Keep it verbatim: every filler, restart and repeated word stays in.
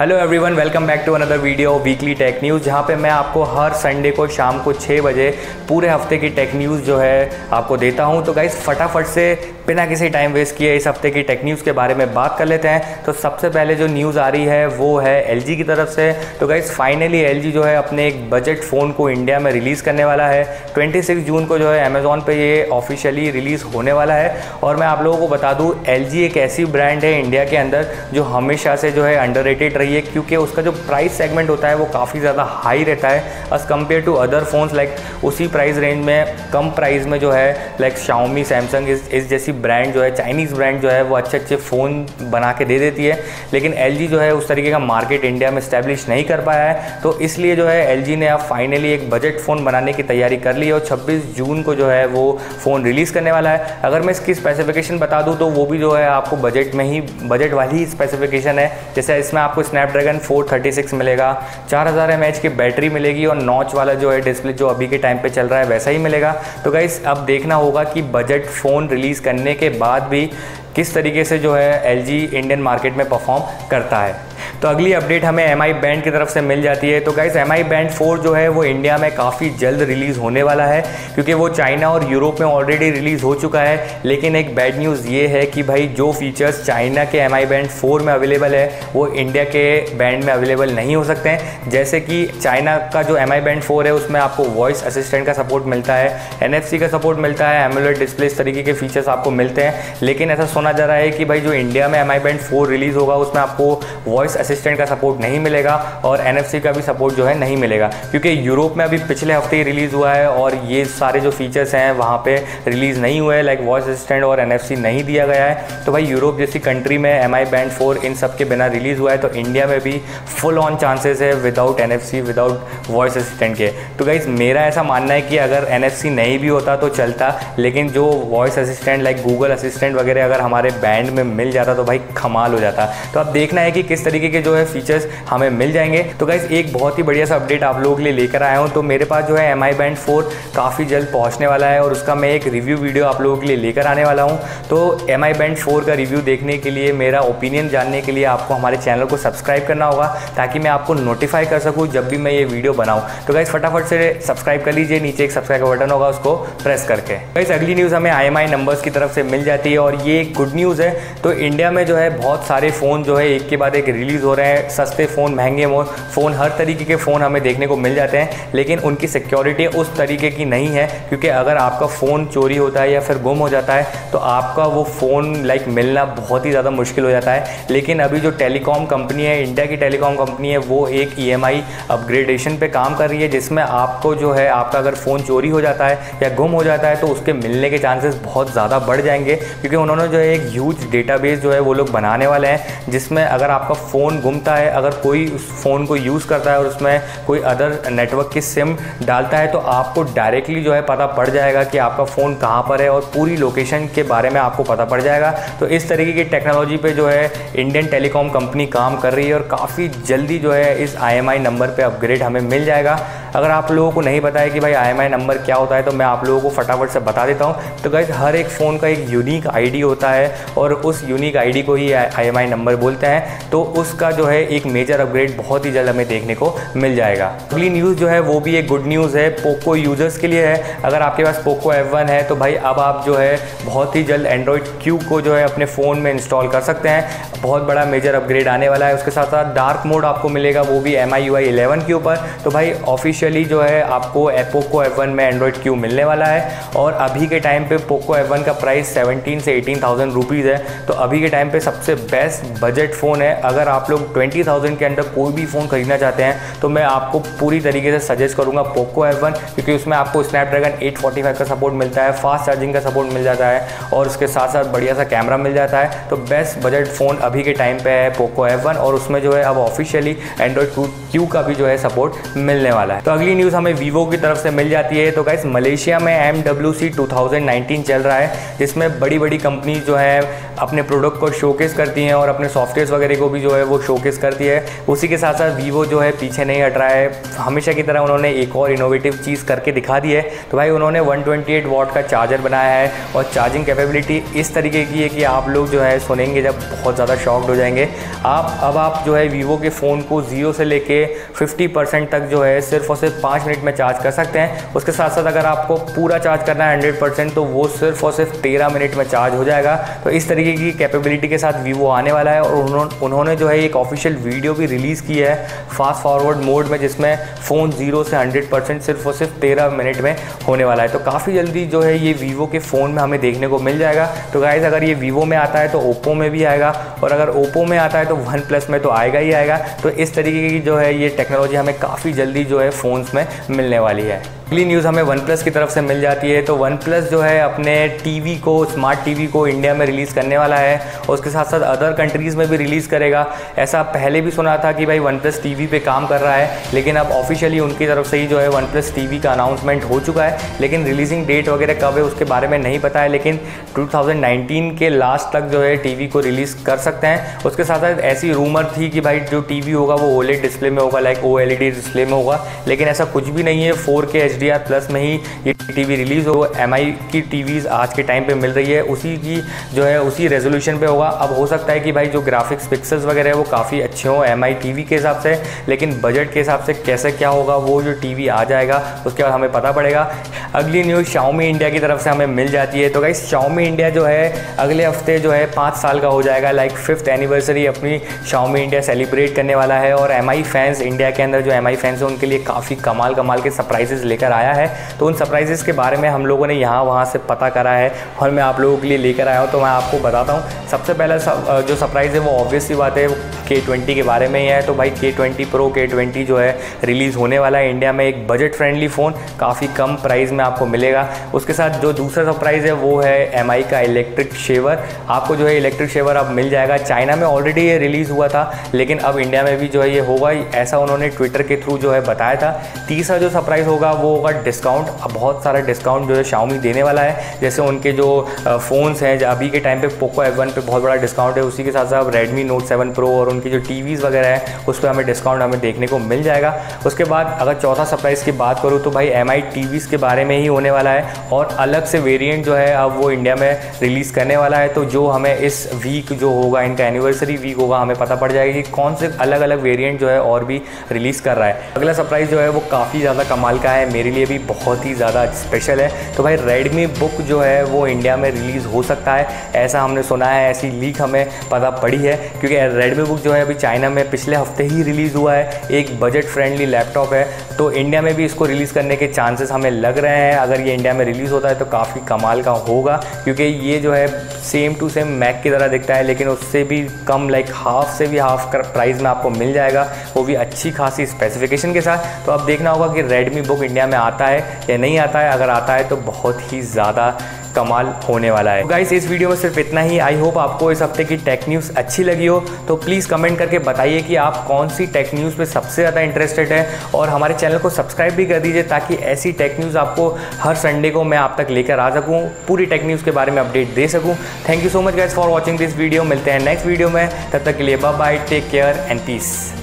Hello everyone, welcome back to another video weekly tech news, जहां पे मैं आपको हर संडे को शाम को छः बजे पूरे हफ्ते की टेक न्यूज़ जो है आपको देता हूं। तो गाइस फटाफट से बिना किसी टाइम वेस्ट किए इस हफ्ते की टेक न्यूज़ के बारे में बात कर लेते हैं। तो सबसे पहले जो न्यूज़ आ रही है वो है एलजी की तरफ से। तो गाइस फाइनली एलजी जो है अपने एक बजट फ़ोन को इंडिया में रिलीज़ करने वाला है। छब्बीस जून को जो है अमेज़ॉन पे ये ऑफिशियली रिलीज़ होने वाला है। और मैं आप लोगों को बता दूँ, एलजी एक ऐसी ब्रांड है इंडिया के अंदर जो हमेशा से जो है अंडररेटेड रही है, क्योंकि उसका जो प्राइस सेगमेंट होता है वो काफ़ी ज़्यादा हाई रहता है as compare to other phones. Like उसी प्राइस रेंज में कम प्राइस में जो है लाइक शाओमी, सैमसंग इस इस जैसी ब्रांड जो है, चाइनीज़ ब्रांड जो है वो अच्छे अच्छे फ़ोन बना के दे देती है। लेकिन एलजी जो है उस तरीके का मार्केट इंडिया में इस्टेब्लिश नहीं कर पाया है। तो इसलिए जो है एलजी ने अब फाइनली एक बजट फ़ोन बनाने की तैयारी कर ली है और छब्बीस जून को जो है वो फ़ोन रिलीज़ करने वाला है। अगर मैं इसकी स्पेसिफिकेशन बता दूँ तो वो भी जो है आपको बजट में ही बजट वाली ही स्पेसिफिकेशन है। जैसे इसमें आपको स्नैपड्रैगन फोर थर्टी सिक्स मिलेगा, चार हज़ार एम एच की बैटरी मिलेगी और नॉच वाला जो है डिस्प्ले जो अभी के टाइम पे चल रहा है वैसा ही मिलेगा। तो गाइस अब देखना होगा कि बजट फ़ोन रिलीज़ करने के बाद भी किस तरीके से जो है एलजी इंडियन मार्केट में परफॉर्म करता है। तो अगली अपडेट हमें एम आई बैंड की तरफ से मिल जाती है। तो guys M I band four जो है वो इंडिया में काफ़ी जल्द रिलीज़ होने वाला है, क्योंकि वो चाइना और यूरोप में ऑलरेडी रिलीज़ हो चुका है। लेकिन एक बैड न्यूज़ ये है कि भाई जो फीचर्स चाइना के एम आई बैंड फोर में अवेलेबल है वो इंडिया के बैंड में अवेलेबल नहीं हो सकते हैं। जैसे कि चाइना का जो एम आई बैंड फोर है उसमें आपको वॉइस असिस्टेंट का सपोर्ट मिलता है, एन एफ सी का सपोर्ट मिलता है, एमुलेट डिस्प्ले, इस तरीके के फीचर्स आपको मिलते हैं। लेकिन ऐसा सुना जा रहा है कि भाई जो इंडिया में M I band four release होगा उसमें आपको वॉइस असिस्टेंट का सपोर्ट नहीं मिलेगा और एन एफ सी का भी सपोर्ट जो है नहीं मिलेगा, क्योंकि यूरोप में अभी पिछले हफ्ते ही रिलीज़ हुआ है और ये सारे जो फीचर्स हैं वहाँ पे रिलीज़ नहीं हुए, लाइक वॉइस असिस्टेंट और एन एफ सी नहीं दिया गया है। तो भाई यूरोप जैसी कंट्री में एम आई बैंड फोर इन सब के बिना रिलीज़ हुआ है, तो इंडिया में भी फुल ऑन चांसेस है without N F C, without voice assistant के। तो गाइज मेरा ऐसा मानना है कि अगर एन एफ सी नहीं भी होता तो चलता, लेकिन जो voice assistant like Google assistant वगैरह अगर हमारे बैंड में मिल जाता तो भाई कमाल हो जाता। तो अब देखना है कि किस तरीके के जो है फीचर्स हमें मिल जाएंगे। तो गाइस एक बहुत ही बढ़िया सा अपडेट आप लोगों के लिए लेकर आया हूँ। तो मेरे पास जो है एम आई बैंड फोर काफ़ी जल्द पहुँचने वाला है और उसका मैं एक रिव्यू वीडियो आप लोगों के लिए लेकर आने वाला हूँ। तो एम आई बैंड फोर का रिव्यू देखने के लिए, मेरा ओपिनियन जानने के लिए आपको हमारे चैनल को सब्सक्राइब करना होगा, ताकि मैं आपको नोटिफाई कर सकूँ जब भी मैं ये वीडियो बनाऊँ। तो गाइस फटाफट से सब्सक्राइब कर लीजिए, नीचे एक सब्सक्राइब का बटन होगा उसको प्रेस करके। गाइस अगली न्यूज़ हमें आई एम आई नंबर्स की तरफ से मिल जाती है और ये एक गुड न्यूज़ है। तो इंडिया में जो है बहुत सारे फ़ोन जो है एक के बाद एक रिलीज़ हो रहे हैं। सस्ते फ़ोन, महंगे फ़ोन, हर तरीके के फ़ोन हमें देखने को मिल जाते हैं, लेकिन उनकी सिक्योरिटी उस तरीके की नहीं है, क्योंकि अगर आपका फ़ोन चोरी होता है या फिर गुम हो जाता है तो आपका वो फ़ोन लाइक मिलना बहुत ही ज़्यादा मुश्किल हो जाता है। लेकिन अभी जो टेलीकॉम कंपनी है, इंडिया की टेलीकॉम कंपनी है, वो एक ई एम आई अपग्रेडेशन पे काम कर रही है, जिसमें आपको जो है आपका अगर फ़ोन चोरी हो जाता है या गुम हो जाता है तो उसके मिलने के चांसेस बहुत ज़्यादा बढ़ जाएंगे, क्योंकि उन्होंने जो है एक ह्यूज डेटाबेस जो है वो लोग बनाने वाले हैं, जिसमें अगर आपका फ़ोन गुमता है, अगर कोई उस फ़ोन को यूज़ करता है और उसमें कोई अदर नेटवर्क की सिम डालता है तो आपको डायरेक्टली जो है पता पड़ जाएगा कि आपका फ़ोन कहाँ पर है और पूरी लोकेशन के बारे में आपको पता पड़ जाएगा। तो इस तरीके की टेक्नोलॉजी पे जो है इंडियन टेलीकॉम कंपनी काम कर रही है और काफ़ी जल्दी जो है इस आई एम आई नंबर पे अपग्रेड हमें मिल जाएगा। अगर आप लोगों को नहीं पता है कि भाई आई एम आई नंबर क्या होता है तो मैं आप लोगों को फटाफट से बता देता हूँ। तो गाइस हर एक फ़ोन का एक यूनिक आईडी होता है और उस यूनिक आईडी को ही आई एम आई नंबर बोलते हैं। तो उसका जो है एक मेजर अपग्रेड बहुत ही जल्द हमें देखने को मिल जाएगा। अगली न्यूज़ जो है वो भी एक गुड न्यूज़ है, पोको यूज़र्स के लिए है। अगर आपके पास पोको एफ वन है तो भाई अब आप जो है बहुत ही जल्द एंड्रॉयड क्यू को जो है अपने फ़ोन में इंस्टॉल कर सकते हैं। बहुत बड़ा मेजर अपग्रेड आने वाला है। उसके साथ साथ डार्क मोड आपको मिलेगा, वो भी M I U I eleven के ऊपर। तो भाई ऑफिशियली जो है आपको पोको एफ वन में एंड्रॉयड क्यू मिलने वाला है और अभी के टाइम पे पोको एफ वन का प्राइस सेवनटीन से एटीन थाउजेंड रुपीज़ है। तो अभी के टाइम पे सबसे बेस्ट बजट फ़ोन है। अगर आप लोग ट्वेंटी थाउजेंड के अंदर कोई भी फ़ोन खरीदना चाहते हैं तो मैं आपको पूरी तरीके से सजेस्ट करूंगा पोको एफ वन, क्योंकि उसमें आपको स्नैपड्रैगन एट फोर्टी फाइव का सपोर्ट मिलता है, फास्ट चार्जिंग का सपोर्ट मिल जाता है और उसके साथ साथ बढ़िया सा कैमरा मिल जाता है। तो बेस्ट बजट फ़ोन अभी के टाइम पे है पोको एफ वन और उसमें जो है अब ऑफिशियली एंड्रॉयड क्यू का भी जो है सपोर्ट मिलने वाला है। तो अगली न्यूज़ हमें वीवो की तरफ से मिल जाती है। तो गाइस मलेशिया में M W C two thousand nineteen चल रहा है, जिसमें बड़ी बड़ी कंपनी जो है अपने प्रोडक्ट को शोकेस करती हैं और अपने सॉफ्टवेयर वगैरह को भी जो है वो शोकेस करती है। उसी के साथ साथ वीवो जो है पीछे नहीं हट रहा है, हमेशा की तरह उन्होंने एक और इनोवेटिव चीज़ करके दिखा दी है। तो भाई उन्होंने वन ट्वेंटी एट वॉट का चार्जर बनाया है और चार्जिंग कैपेबिलिटी इस तरीके की है कि आप लोग जो है सुनेंगे जब बहुत ज़्यादा शॉक्ड हो जाएंगे। आप अब आप जो है वीवो के फ़ोन को जीरो से लेके फिफ्टी परसेंट तक जो है सिर्फ और सिर्फ पाँच मिनट में चार्ज कर सकते हैं। उसके साथ साथ अगर आपको पूरा चार्ज करना है हंड्रेड परसेंट तो वो सिर्फ और सिर्फ तेरह मिनट में चार्ज हो जाएगा। तो इस तरीके की कैपेबिलिटी के साथ वीवो आने वाला है। और उन्होंने उन्होंने जो है एक ऑफिशियल वीडियो भी रिलीज़ की है फास्ट फॉरवर्ड मोड में, जिसमें फ़ोन जीरो से हंड्रेड परसेंट सिर्फ और सिर्फ तेरह मिनट में होने वाला है। तो काफ़ी जल्दी जो है ये वीवो के फ़ोन में हमें देखने को मिल जाएगा। तो गाइस अगर ये वीवो में आता है तो ओप्पो में भी आएगा, और अगर ओप्पो में आता है तो वन प्लस में तो आएगा ही आएगा। तो इस तरीके की जो है ये टेक्नोलॉजी हमें काफ़ी जल्दी जो है फ़ोन्स में मिलने वाली है। अगली न्यूज़ हमें वन प्लस की तरफ से मिल जाती है। तो वन प्लस जो है अपने टीवी को, स्मार्ट टीवी को इंडिया में रिलीज़ करने वाला है और उसके साथ साथ अदर कंट्रीज़ में भी रिलीज़ करेगा। ऐसा पहले भी सुना था कि भाई वन प्लस टीवी पे काम कर रहा है, लेकिन अब ऑफिशियली उनकी तरफ से ही जो है वन प्लस टीवी का अनाउंसमेंट हो चुका है। लेकिन रिलीजिंग डेट वगैरह कब है उसके बारे में नहीं पता है, लेकिन टू थाउजेंड नाइनटीन के लास्ट तक जो है टीवी को रिलीज़ कर सकते हैं। उसके साथ साथ ऐसी रूमर थी कि भाई जो टीवी होगा वो ओलेड डिस्प्ले में होगा, like O L E D display में होगा, लेकिन ऐसा कुछ भी नहीं है। फोर के एच डी आर प्लस में ही ये टीवी रिलीज़ हो। एम आई की टीवीज़ आज के टाइम पे मिल रही है, उसी की जो है उसी रेजोल्यूशन पे होगा। अब हो सकता है कि भाई जो ग्राफिक्स पिक्सल्स वगैरह है वो काफ़ी अच्छे हों एम आई टीवी के हिसाब से, लेकिन बजट के हिसाब से कैसे क्या होगा वो जो टीवी आ जाएगा उसके बाद हमें पता पड़ेगा। अगली न्यूज़ शाओमी इंडिया की तरफ से हमें मिल जाती है। तो गाइस शाओमी इंडिया जो है अगले हफ्ते जो है पाँच साल का हो जाएगा, लाइक फिफ्थ एनिवर्सरी अपनी शाओमी इंडिया सेलिब्रेट करने वाला है। और एम आई फैंस इंडिया के अंदर जो एम आई फैंस हैं उनके लिए काफ़ी कमाल कमाल के सरप्राइजेस लेकर आया है। तो उन सरप्राइजेस के बारे में हम लोगों ने यहाँ वहाँ से पता करा है और मैं आप लोगों के लिए लेकर आया हूँ। तो मैं आपको बताता हूँ। सबसे पहला सब, जो सरप्राइज़ है वो ऑब्वियस सी बात है के ट्वेंटी के बारे में ही है। तो भाई के ट्वेंटी प्रो के ट्वेंटी जो है रिलीज़ होने वाला है इंडिया में, एक बजट फ्रेंडली फ़ोन काफ़ी कम प्राइस में आपको मिलेगा। उसके साथ जो दूसरा सरप्राइज़ है वो है एम आई का इलेक्ट्रिक शेवर। आपको जो है इलेक्ट्रिक शेवर अब मिल जाएगा। चाइना में ऑलरेडी ये रिलीज़ हुआ था, लेकिन अब इंडिया में भी जो है ये होगा, ऐसा उन्होंने ट्विटर के थ्रू जो है बताया था। तीसरा जो सरप्राइज़ होगा वो होगा डिस्काउंट। अब बहुत सारा डिस्काउंट जो है शाओमी देने वाला है। जैसे उनके जो फ़ोन्स हैं अभी के टाइम पे पोको एफ वन पे बहुत बड़ा डिस्काउंट है, उसी के साथ साथ रेडमी नोट सेवन प्रो और उनकी जो टीवीज़ वगैरह है उस पर हमें डिस्काउंट हमें देखने को मिल जाएगा। उसके बाद अगर चौथा सरप्राइज़ की बात करूँ तो भाई एम आई टीवीज़ के बारे में ही होने वाला है, और अलग से वेरिएंट जो है अब वो इंडिया में रिलीज़ करने वाला है। तो जो हमें इस वीक जो होगा, इनका एनिवर्सरी वीक होगा, हमें पता पड़ जाएगा कि कौन से अलग अलग वेरिएंट जो है और भी रिलीज़ कर रहा है। अगला सरप्राइज़ जो है वो काफ़ी ज़्यादा कमाल का है, मेरे लिए भी बहुत ही ज़्यादा स्पेशल है। तो भाई रेडमी बुक जो है वो इंडिया में रिलीज़ हो सकता है, ऐसा हमने सुना है, ऐसी लीक हमें पता पड़ी है। क्योंकि रेडमी बुक जो है अभी चाइना में पिछले हफ्ते ही रिलीज़ हुआ है, एक बजट फ्रेंडली लैपटॉप है। तो इंडिया में भी इसको रिलीज़ करने के चांसेस हमें लग रहे हैं। अगर ये इंडिया में रिलीज़ होता है तो काफ़ी कमाल का होगा, क्योंकि ये जो है सेम टू सेम मैक की तरह दिखता है, लेकिन उससे भी कम, लाइक हाफ से भी हाफ प्राइस में आपको मिल जाएगा, वो भी अच्छी खासी स्पेसिफिकेशन के साथ। तो अब देखना होगा कि रेडमी बुक इंडिया में आता है या नहीं आता है। अगर आता है तो बहुत ही ज़्यादा कमाल होने वाला है। गाइस इस वीडियो में सिर्फ इतना ही। आई होप आपको इस हफ्ते की टेक न्यूज़ अच्छी लगी हो। तो प्लीज़ कमेंट करके बताइए कि आप कौन सी टेक न्यूज़ पे सबसे ज़्यादा इंटरेस्टेड है, और हमारे चैनल को सब्सक्राइब भी कर दीजिए ताकि ऐसी टेक न्यूज़ आपको हर संडे को मैं आप तक लेकर आ सकूँ, पूरी टेक न्यूज़ के बारे में अपडेट दे सकूँ। Thank you so much guys for watching this video. मिलते हैं नेक्स्ट वीडियो में, तब तक के लिए bye bye, take care and piece.